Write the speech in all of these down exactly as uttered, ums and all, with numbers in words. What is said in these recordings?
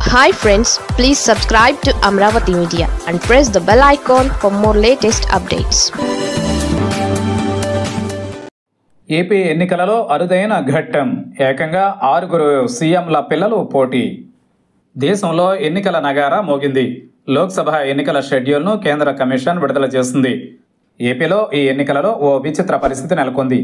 Hi friends, please subscribe to Amravati Media and press the bell icon for more latest updates. AP ఎన్నికలలో అరుదైన ఘట్టం, ఏకంగా ఆరుగురు సీఎంల పిల్లలు పోటీ. దేశంలో ఎన్నికల నగారా మోగింది. లోక్సభ ఎన్నికల షెడ్యూల్ను కేంద్ర కమిషన్ విడుదల చేసింది. ఏపీలో ఈ ఎన్నికలలో ఓ విచిత్ర పరిస్థితి నెలకొంది.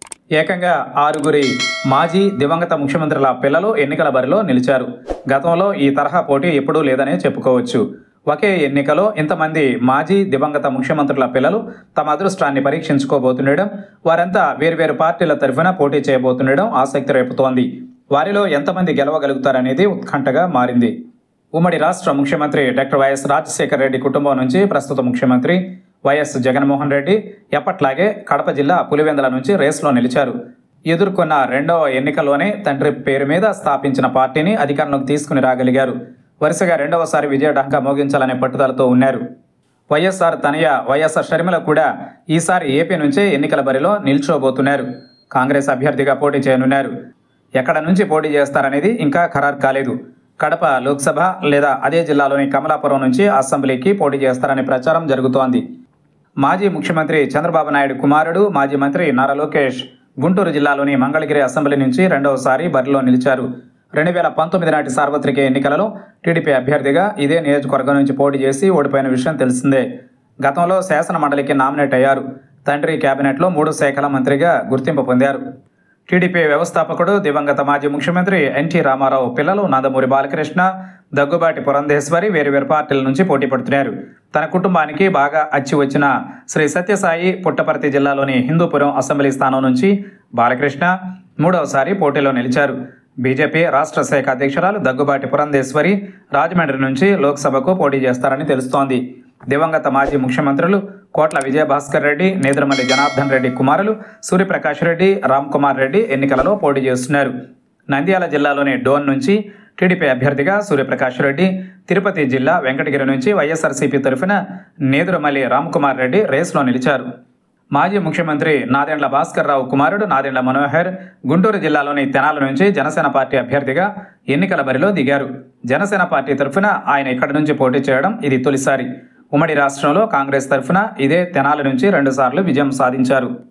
ఏకంగా ఆరుగురి మాజీ దివంగత ముఖ్యమంత్రుల పిల్లలు ఎన్నికల బరిలో నిలిచారు. గతంలో ఈ తరహా పోటీ ఎప్పుడూ లేదనే చెప్పుకోవచ్చు. ఒకే ఎన్నికలో ఇంతమంది మాజీ దివంగత ముఖ్యమంత్రుల పిల్లలు తమ అదృష్టాన్ని పరీక్షించుకోబోతుండడం, వారంతా వేర్వేరు పార్టీల తరఫున పోటీ చేయబోతుండడం ఆసక్తి రేపుతోంది. వారిలో ఎంతమంది గెలవగలుగుతారనేది ఉత్కంఠగా మారింది. ఉమ్మడి రాష్ట్ర ముఖ్యమంత్రి డాక్టర్ వైఎస్ రాజశేఖర రెడ్డి కుటుంబం నుంచి ప్రస్తుత ముఖ్యమంత్రి వైఎస్ జగన్మోహన్ రెడ్డి ఎప్పట్లాగే కడప జిల్లా పులివెందుల నుంచి రేసులో నిలిచారు. ఎదుర్కొన్న రెండవ ఎన్నికలోనే తండ్రి పేరు మీద స్థాపించిన పార్టీని అధికారంలోకి తీసుకుని రాగలిగారు. వరుసగా రెండవసారి విజయఢంకా మోగించాలనే పట్టుదలతో ఉన్నారు. వైఎస్ఆర్ తనయ వైఎస్ఆర్ షర్మిల కూడా ఈసారి ఏపీ నుంచే ఎన్నికల బరిలో నిల్చోబోతున్నారు. కాంగ్రెస్ అభ్యర్థిగా పోటీ చేయనున్నారు. ఎక్కడ నుంచి పోటీ చేస్తారనేది ఇంకా ఖరారు కాలేదు. కడప లోక్సభ లేదా అదే జిల్లాలోని కమలాపురం నుంచి అసెంబ్లీకి పోటీ చేస్తారనే ప్రచారం జరుగుతోంది. మాజీ ముఖ్యమంత్రి చంద్రబాబు నాయుడు కుమారుడు మాజీ మంత్రి నారా లోకేష్ గుంటూరు జిల్లాలోని మంగళగిరి అసెంబ్లీ నుంచి రెండవసారి బరిలో నిలిచారు. రెండు వేల పంతొమ్మిది నాటి సార్వత్రిక ఎన్నికలలో టీడీపీ అభ్యర్థిగా ఇదే నియోజకవర్గం నుంచి పోటీ చేసి ఓడిపోయిన విషయం తెలిసిందే. గతంలో శాసన మండలికి నామినేట్ అయ్యారు. తండ్రి కేబినెట్లో మూడు శాఖల మంత్రిగా గుర్తింపు పొందారు. టీడీపీ వ్యవస్థాపకుడు దివంగత మాజీ ముఖ్యమంత్రి ఎన్టీ రామారావు పిల్లలు నందమూరి బాలకృష్ణ, దగ్గుబాటి పురంధేశ్వరి వేరువేరు పార్టీల నుంచి పోటీ పడుతున్నారు. తన కుటుంబానికి బాగా అచ్చి వచ్చిన శ్రీ సత్యసాయి పుట్టపర్తి జిల్లాలోని హిందూపురం అసెంబ్లీ స్థానం నుంచి బాలకృష్ణ మూడవసారి పోటీలో నిలిచారు. బీజేపీ రాష్ట్ర శాఖ అధ్యక్షురాలు దగ్గుబాటి పురంధేశ్వరి రాజమండ్రి నుంచి లోక్సభకు పోటీ చేస్తారని తెలుస్తోంది. దివంగత మాజీ ముఖ్యమంత్రులు కోట్ల విజయభాస్కర్ రెడ్డి, నేదురుమల్లి జనార్దన్ రెడ్డి కుమారులు సూర్యప్రకాష్ రెడ్డి, రామ్ కుమార్ రెడ్డి ఎన్నికలలో పోటీ చేస్తున్నారు. నంద్యాల జిల్లాలోని డోన్ నుంచి టీడీపీ అభ్యర్థిగా సూర్యప్రకాష్ రెడ్డి, తిరుపతి జిల్లా వెంకటగిరి నుంచి వైఎస్ఆర్సీపీ తరఫున నేదురుమల్లి రామ్ కుమార్ రెడ్డి రేసులో నిలిచారు. మాజీ ముఖ్యమంత్రి నాదెండ్ల భాస్కర్ రావు కుమారుడు నాదెండ్ల మనోహర్ గుంటూరు జిల్లాలోని తెనాల నుంచి జనసేన పార్టీ అభ్యర్థిగా ఎన్నికల బరిలో దిగారు. జనసేన పార్టీ తరఫున ఆయన ఇక్కడి నుంచి పోటీ చేయడం ఇది తొలిసారి. ఉమ్మడి రాష్ట్రంలో కాంగ్రెస్ తరఫున ఇదే తెనాల నుంచి రెండుసార్లు విజయం సాధించారు.